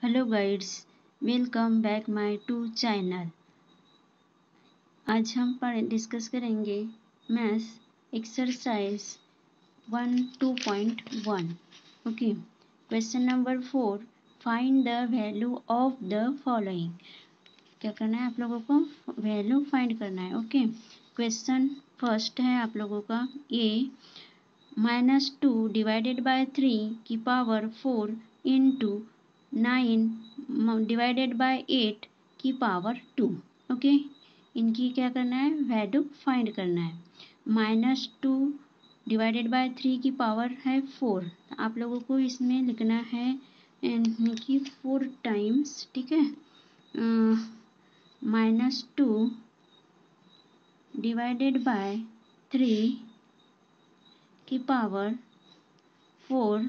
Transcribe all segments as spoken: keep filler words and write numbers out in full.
Hello guides, welcome back my to channel. आज हम पर डिस्कस करेंगे maths exercise one two point one. Okay, question number four, find the value of the following. क्या करना है आप लोगों को? वैल्यू फाइंड करना है। ओके, क्वेश्चन फर्स्ट है आप लोगों का A, minus two divided by three की power four into nine divided by eight की पावर टू। ओके, इनकी क्या करना है? वैल्यू फाइंड करना है। Minus two divided by three की पावर है फोर, आप लोगों को इसमें लिखना है इनकी फोर टाइम्स। ठीक है, minus two divided by three की power four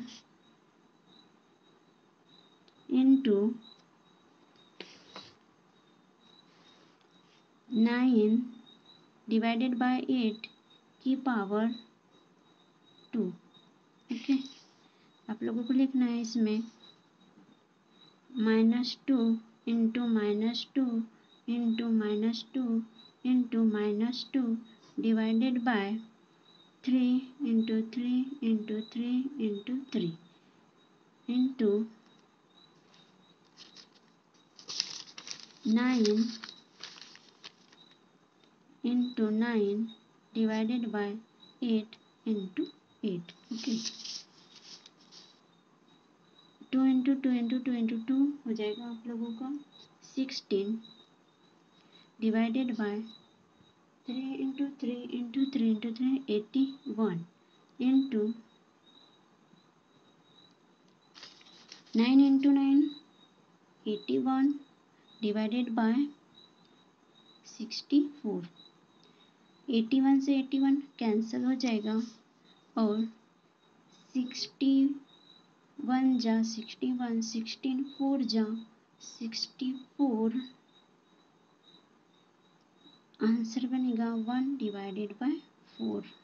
into nine divided by eight की पावर टू। ओके, आप लोगों को लिखना है इसमें minus two into minus two into minus two into minus two divided by three into three into three into three into nine into nine divided by eight into eight. Okay, two into two into two into two हो जाएगा आप लोगों का sixteen divided by three into three into three into three eighty one into nine into nine eighty one divided by sixty four. Eighty one से eighty one cancel हो जाएगा और sixty one जा सिक्सटी वन, सिक्सटीन फोर जा sixty four, answer बनेगा one divided by four.